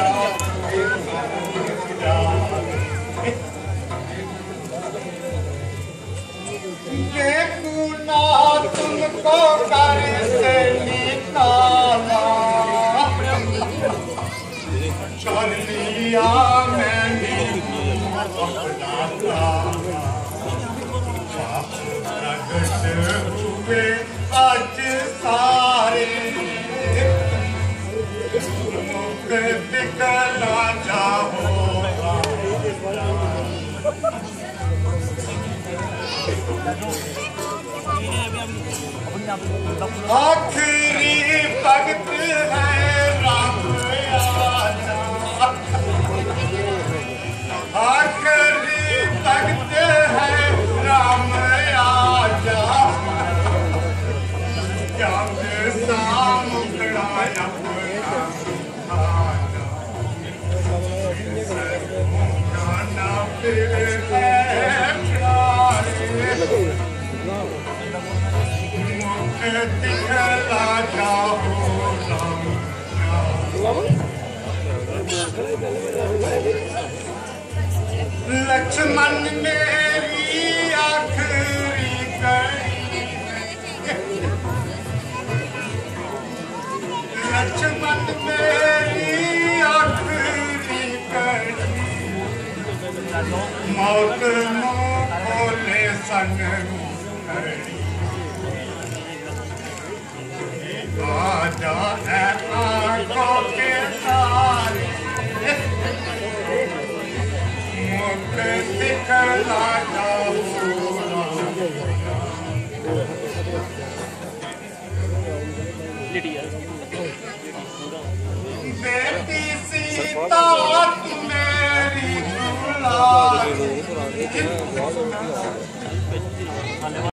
तुमको कर से निकाला कर लिया मैंने प्रगट हुए आज सारे मुख दिखला जाओगा आखिरी भक्त है राम आजा आखिरी भक्त है राम आजा क्या मुकड़ा अपना फिर है दिखला जाओ लक्ष्मण मेरी आखिरी कड़ी लक्ष्मण मेरी आखिरी कड़ी मौत मुँह खोले संग कड़ी आजा है आँखों के तारे मुख दिखला जाओ बेटी सीता मेरी दुलारी